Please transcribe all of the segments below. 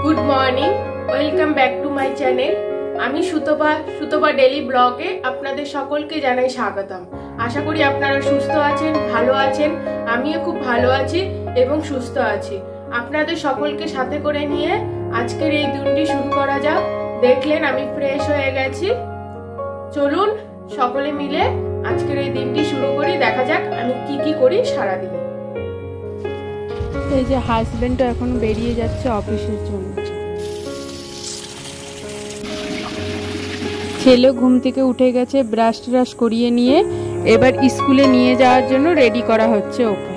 Good morning welcome back to my channel आमी Sutoba daily ब्लगे आपनादेर सकलके जानाई स्वागतम। आशा करी आपनारा सुस्थ आछेन, भालो आछेन। आमिও खूब भालो आछि एबं सुस्थ आछि। आपनादेर सकलके साथे करे निये आजकेर এই দিনটি শুরু করা যাক। দেখলেন আমি ফ্রেশ হয়ে গেছি। চলুন সকলে মিলে আজকের এই দিনটি শুরু করি। দেখা যাক আমি কি কি করি সারা দিন। এই যে হাজবেন্ড এখন বেরিয়ে যাচ্ছে অফিসের জন্য। ছেলে ঘুম থেকে উঠে গেছে, ব্রাশ ট্রাশ করিয়ে নিয়ে এবার স্কুলে নিয়ে যাওয়ার জন্য রেডি করা হচ্ছে ওকে।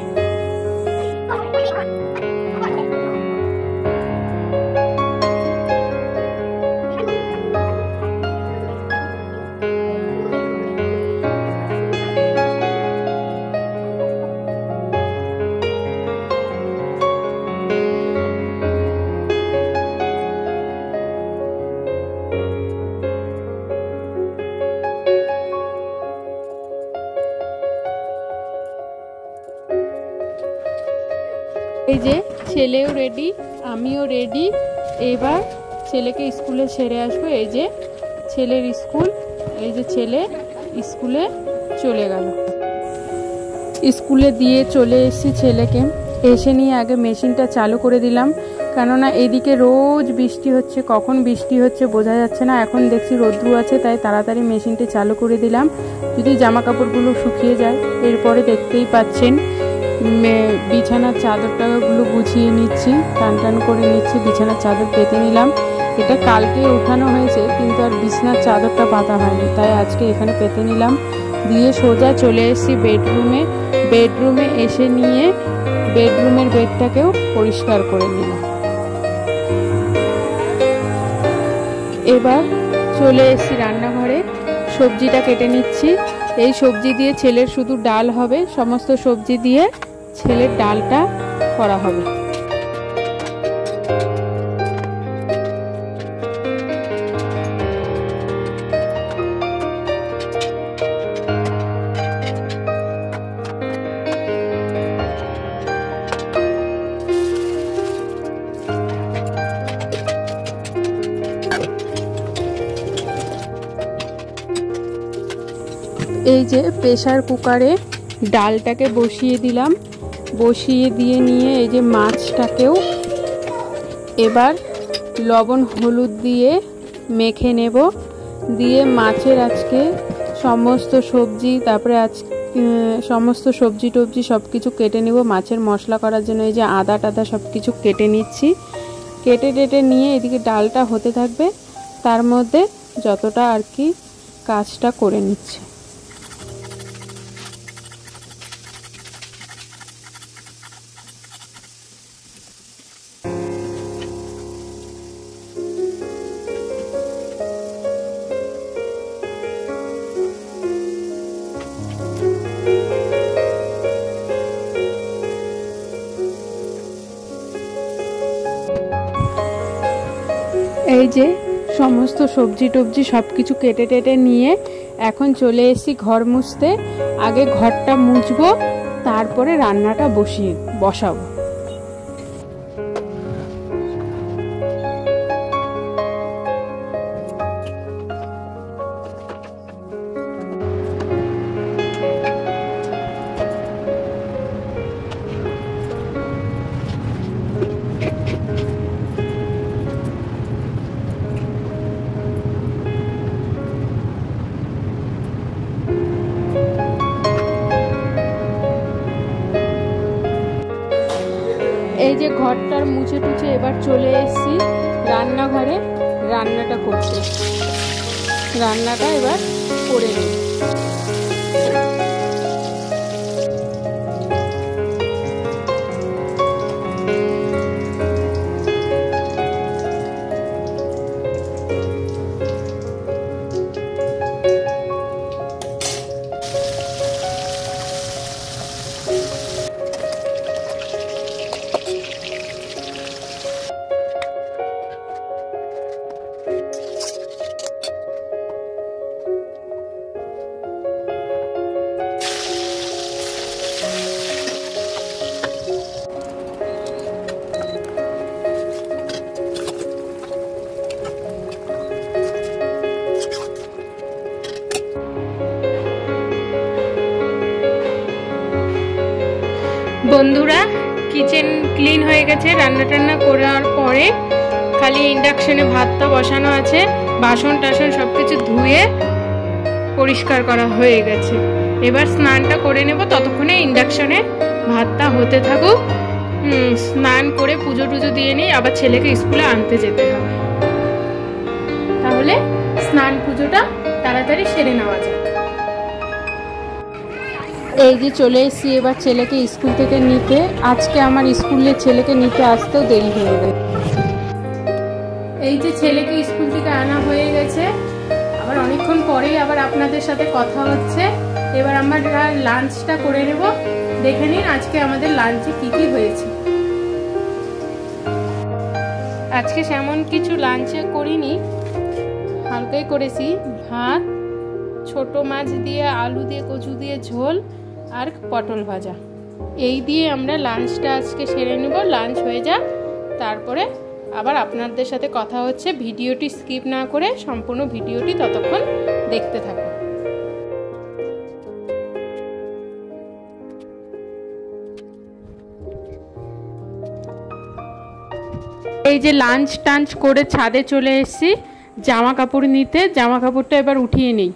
এই যে ছেলেও রেডি, আমিও রেডি। এবার ছেলেকে স্কুলে ছেড়ে আসবো। এই যে ছেলের স্কুল, এই যে ছেলে স্কুলে চলে গেল। স্কুলে দিয়ে চলে এসেছি ছেলেকে। এসে নিয়ে আগে মেশিনটা চালু করে দিলাম, কেননা এদিকে রোজ বৃষ্টি হচ্ছে, কখন বৃষ্টি হচ্ছে বোঝা যাচ্ছে না। এখন দেখছি রোদ্রু আছে, তাই তাড়াতাড়ি মেশিনটা চালু করে দিলাম, যদি জামা কাপড়গুলো শুকিয়ে যায়। এরপরে দেখতেই পাচ্ছেন বিছানার চাদরটাগুলো গুছিয়ে নিচ্ছি, টান টান করে নিচ্ছি। বিছানার চাদর পেতে নিলাম। এটা কালকে উঠানো হয়েছে, কিন্তু আর বিছানার চাদরটা পাতা হয়নি, তাই আজকে এখানে পেতে নিলাম। দিয়ে সোজা চলে এসেছি বেডরুমে। বেডরুমে এসে নিয়ে বেডরুমের বেডটাকেও পরিষ্কার করে নিলাম। এবার চলে এসেছি রান্নাঘরে, সবজিটা কেটে নিচ্ছি। এই সবজি দিয়ে ছেলের শুধু ডাল হবে, সমস্ত সবজি দিয়ে ছেলের ডালটা করা হবে। এই যে প্রেসার কুকারে ডালটাকে বসিয়ে দিলাম। বসিয়ে দিয়ে নিয়ে এই যে মাছটাকেও এবার লবণ হলুদ দিয়ে মেখে নেব। দিয়ে মাছের আজকে সমস্ত সবজি, তারপরে সমস্ত সবজি টবজি সব কিছু কেটে নেব মাছের মশলা করার জন্য। এই যে আদা টাদা সব কিছু কেটে নিচ্ছি। কেটে টেটে নিয়ে এদিকে ডালটা হতে থাকবে, তার মধ্যে যতটা আর কি কাজটা করে নিচ্ছি। এই যে সমস্ত সবজি টবজি সব কিছু কেটে টেটে নিয়ে এখন চলে এসেছি ঘর মুছতে। আগে ঘরটা মুছবো, তারপরে রান্নাটা বসাবো। এই যে ঘরটার মুছে টুছে এবার চলে এসেছি রান্নাঘরে রান্নাটা করতে। রান্নাটা এবার করে নিই। বন্ধুরা, কিচেন ক্লিন হয়ে গেছে। রান্না টান্না করার পরে খালি ইন্ডাকশনে ভাতটা বসানো আছে। বাসন টাসন সব কিছু ধুয়ে পরিষ্কার করা হয়ে গেছে। এবার স্নানটা করে নেব, ততক্ষণে ইন্ডাকশনে ভাতটা হতে থাকুক। স্নান করে পুজো টুজো দিয়ে নিই, আবার ছেলেকে স্কুলে আনতে যেতে হবে। তাহলে স্নান পুজোটা তাড়াতাড়ি সেরে নেওয়া যাক। এই যে চলে এসেছি এবার ছেলেকে স্কুল থেকে নিতে। আজকে আমার স্কুলে ছেলেকে নিতে আসতেও দেরি হয়ে গেছে। এই যে ছেলেকে স্কুল থেকে আনা হয়ে গেছে, আবার অনেকক্ষণ পরেই আবার আপনাদের সাথে কথা হচ্ছে। এবার আমরা লাঞ্চটা করে নেব। দেখে নিন আজকে আমাদের লাঞ্চে কি কি হয়েছে। আজকে সেমন কিছু লাঞ্চে করিনি, হালকাই করেছি। ভাত, ছোট মাছ দিয়ে আলু দিয়ে কচু দিয়ে ঝোল আর পটল ভাজা, এই দিয়ে আমরা লাঞ্চটা আজকে সেরে নেব। লাঞ্চ হয়ে যাক, তারপরে আবার আপনাদের সাথে কথা হচ্ছে। ভিডিওটি স্কিপ না করে সম্পূর্ণ ভিডিওটি ততক্ষণ দেখতে থাকুন। এই যে লাঞ্চ টাঞ্চ করে ছাদে চলে এসেছি জামা কাপড় নিতে। জামা কাপড়টা এবার উঠিয়ে নিই।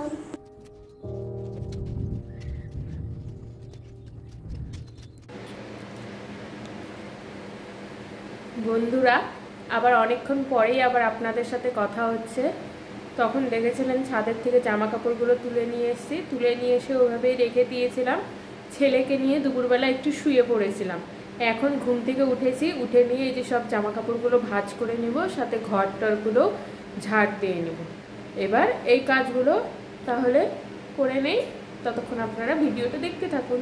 বন্ধুরা, আবার অনেকক্ষণ পরেই আবার আপনাদের সাথে কথা হচ্ছে। তখন দেখেছিলেন ছাদের থেকে জামা কাপড়গুলো তুলে নিয়ে এসেছি। তুলে নিয়ে এসে ওভাবেই রেখে দিয়েছিলাম। ছেলেকে নিয়ে দুপুরবেলা একটু শুয়ে পড়েছিলাম। এখন ঘুম থেকে উঠেছি, উঠে নিয়ে এই যে সব জামা কাপড়গুলো ভাঁজ করে নেব, সাথে ঘর টরগুলো ঝাড় দিয়ে নেব। এবার এই কাজগুলো তাহলে করে নেই, ততক্ষণ আপনারা ভিডিওটা দেখতে থাকুন।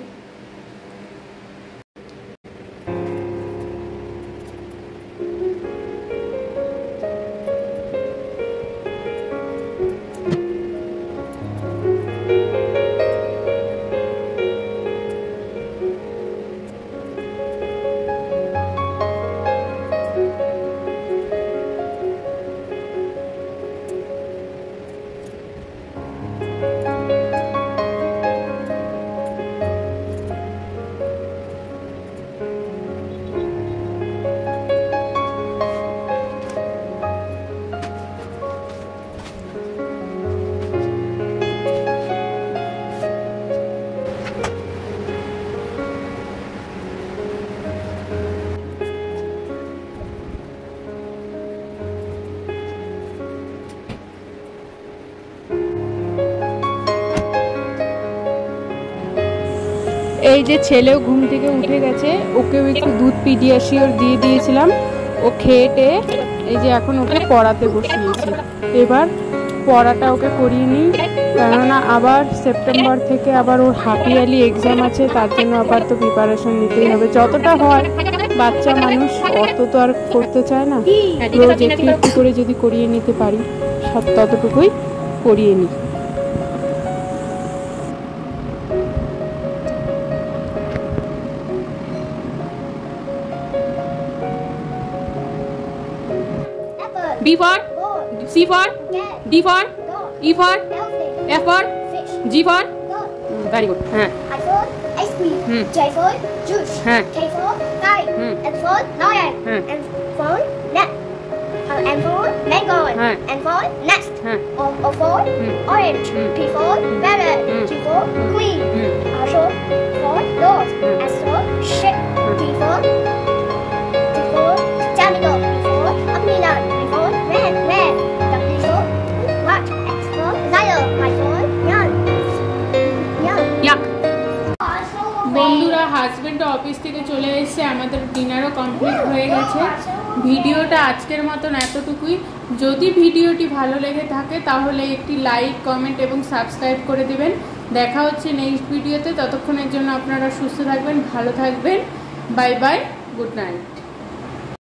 এই যে ছেলেও ঘুম থেকে উঠে গেছে, ওকেও একটু দুধ পিডিয়াশিওর দিয়ে দিয়েছিলাম। ও খেয়ে এই যে এখন ওকে পড়াতে বসিয়েছি। এবার পড়াটা ওকে করিয়ে নিই, কেননা আবার সেপ্টেম্বর থেকে আবার ওর হাফ ইয়ারলি এক্সাম আছে। তার জন্য আবার তো প্রিপারেশন নিতেই হবে। যতটা হয়, বাচ্চা মানুষ অত তো আর করতে চায় না। রোজ একটু একটু করে যদি করিয়ে নিতে পারি, সব ততটুকুই করিয়ে নিই। B for C for D for E for F for G for very good. I for ice cream. J for juice. K for kite. M for lion. N for net. M for mango. N for nest. O for orange. P for parrot. Q for queen. R for doors. S for ship. T for Daliy. E for umbrella. I for red. W for what? X for lion. I for young. বন্ধুরা, husband office থেকে চলে এসেছে, আমাদের ডিনারও complete হয়ে গেছে। ভিডিওটা আজকের মতন এতটুকুই। যদি ভিডিওটি ভালো লেগে থাকে তাহলে একটি লাইক, কমেন্ট এবং সাবস্ক্রাইব করে দেবেন। দেখা হচ্ছে নেক্সট ভিডিওতে। ততক্ষণের জন্য আপনারা সুস্থ থাকবেন, ভালো থাকবেন। Bye bye, good night.